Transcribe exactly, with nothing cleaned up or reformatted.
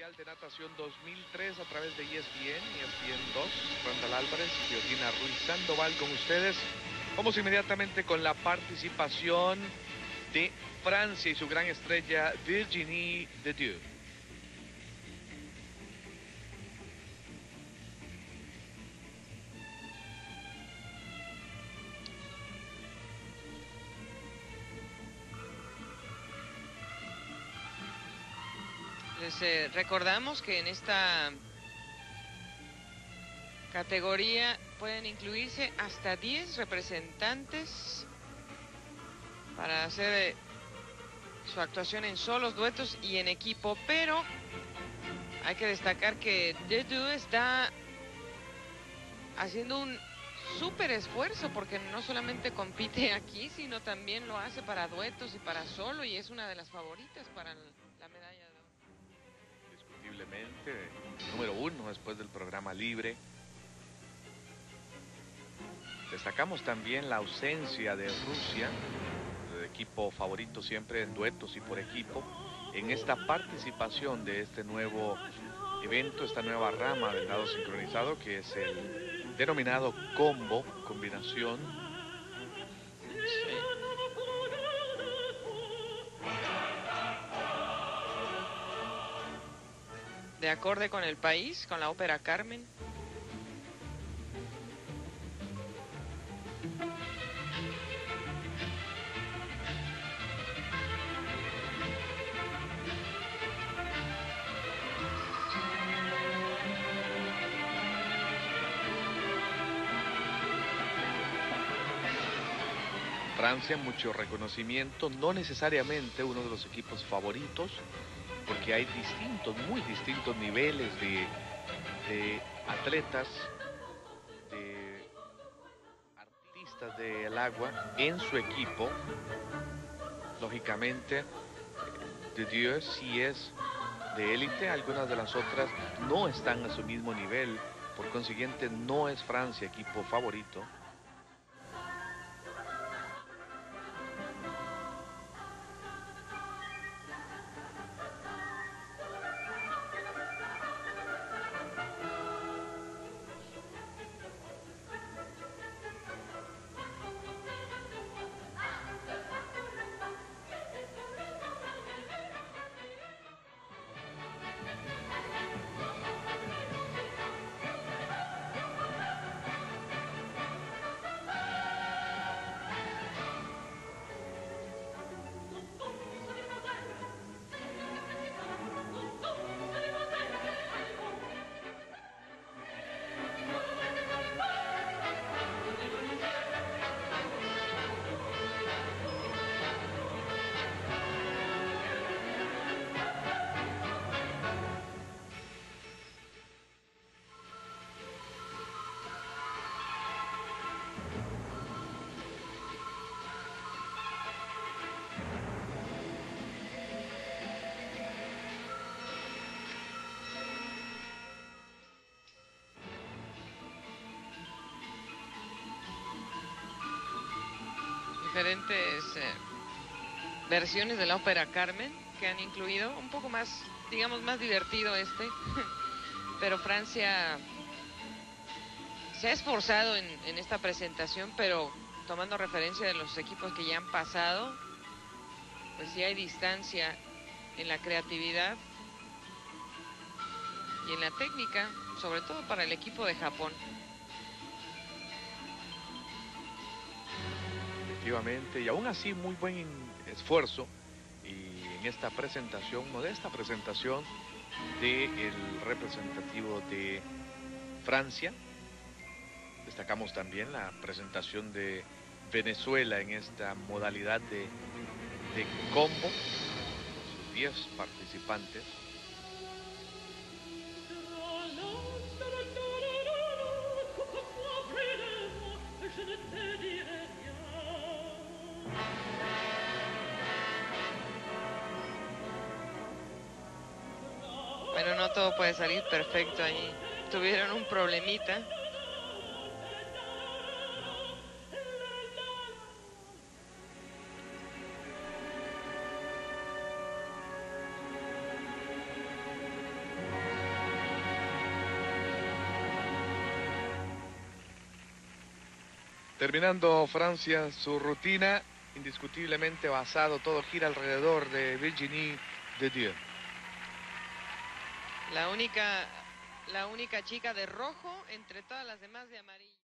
Mundial de Natación dos mil tres a través de E S P N, E S P N dos, Randall Álvarez y Georgina Ruiz Sandoval con ustedes. Vamos inmediatamente con la participación de Francia y su gran estrella Virginie Dedieu. Les eh, recordamos que en esta categoría pueden incluirse hasta diez representantes para hacer eh, su actuación en solos, duetos y en equipo, pero hay que destacar que Dedieu está haciendo un súper esfuerzo porque no solamente compite aquí, sino también lo hace para duetos y para solo, y es una de las favoritas para la medalla de oro. Indiscutiblemente, número uno después del programa libre. Destacamos también la ausencia de Rusia, el equipo favorito siempre en duetos y por equipo, en esta participación de este nuevo evento, esta nueva rama del nado sincronizado, que es el denominado combo, combinación. Sí. De acorde con el país, con la ópera Carmen. Francia, mucho reconocimiento, no necesariamente uno de los equipos favoritos, porque hay distintos, muy distintos niveles de, de atletas, de artistas del agua en su equipo. Lógicamente, Dedieu sí es de élite, algunas de las otras no están a su mismo nivel, por consiguiente no es Francia equipo favorito. Diferentes eh, versiones de la ópera Carmen que han incluido, un poco más, digamos, más divertido este, pero Francia se ha esforzado en, en esta presentación, pero tomando referencia de los equipos que ya han pasado, pues sí hay distancia en la creatividad y en la técnica, sobre todo para el equipo de Japón. Efectivamente, y aún así muy buen esfuerzo y en esta presentación, modesta presentación del representativo de Francia. Destacamos también la presentación de Venezuela en esta modalidad de, de combo, sus diez participantes. Bueno, no todo puede salir perfecto ahí. Tuvieron un problemita. Terminando Francia su rutina, indiscutiblemente basado, todo gira alrededor de Virginie Dedieu. La única, la única chica de rojo entre todas las demás de amarillo.